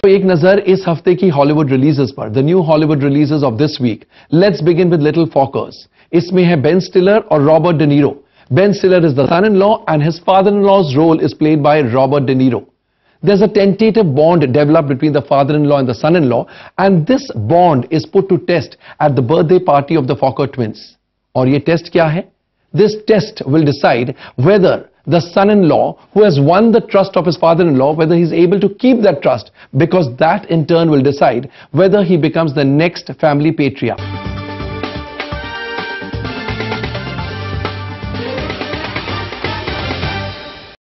एक नजर इस हफ्ते की हॉलीवुड रिलीजेस पर, the new Hollywood releases of this week. Let's begin with Little Fockers. इसमें है बेन स्टिलर और Robert De Niro. Ben Stiller is the son in law and his father in law's role is played by Robert De Niro. There's a tentative bond developed between the father-in-law and the son-in-law, and this bond is put to test at the birthday party of the Focker twins. और ये test क्या है? This test will decide whether the son-in-law, who has won the trust of his father-in-law, whether he's able to keep that trust, because that in turn will decide whether he becomes the next family patriarch.